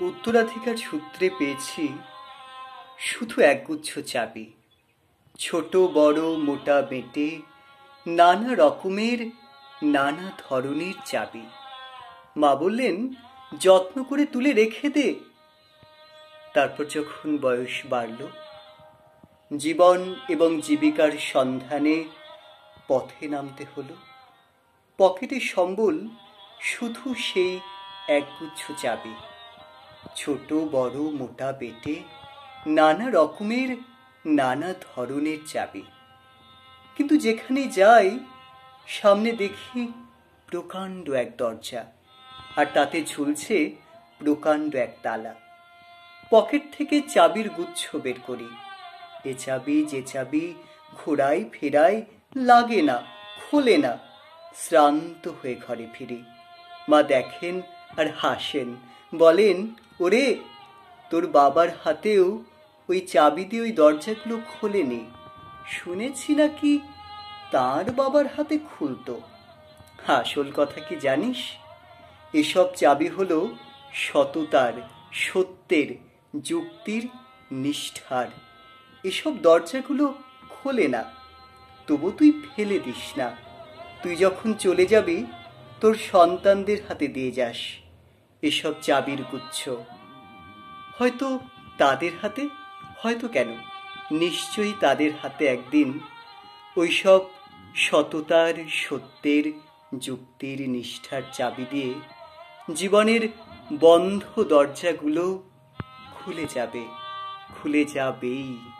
উত্তরাধিকার সূত্রে পেয়েছি শুধু একগুচ্ছ চাবি, ছোট বড় মোটা বেঁটে নানা রকমের নানা ধরনের চাবি। মা বললেন, যত্ন করে তুলে রেখে দে। তারপর যখন বয়স বাড়ল, জীবন এবং জীবিকার সন্ধানে পথে নামতে হলো। পকেটে সম্বল শুধু সেই একগুচ্ছ চাবি, ছোট বড় মোটা বেটে নানা রকমের নানা ধরনের চাবি। কিন্তু যেখানে যাই সামনে দেখি প্রকাণ্ড এক দরজা, আর তাতে ঝুলছে প্রকাণ্ড এক তালা। পকেট থেকে চাবির গুচ্ছ বের করি। এ চাবি যে চাবি ঘোরাই ফেরাই, লাগে না, খোলে না। শ্রান্ত হয়ে ঘরে ফিরি। মা দেখেন আর হাসেন, বলেন, ওরে, তোর বাবার হাতেও ওই চাবি দিয়ে ওই দরজাগুলো খোলেনি। শুনেছি নাকি তার বাবার হাতে খুলতো। আসল কথা কি জানিস? এসব চাবি হলো সততার, সত্যের, যুক্তির, নিষ্ঠার। এসব দরজাগুলো খোলে না, তবু তুই ফেলে দিস না। তুই যখন চলে যাবি তোর সন্তানদের হাতে দিয়ে যাস এসব চাবির গুচ্ছ। হয়তো তাদের হাতে, হয়তো কেন, নিশ্চয়ই তাদের হাতে একদিন ওইসব সততার, সত্যের, যুক্তির, নিষ্ঠার চাবি দিয়ে জীবনের বন্ধ দরজাগুলো খুলে যাবে, খুলে যাবেই।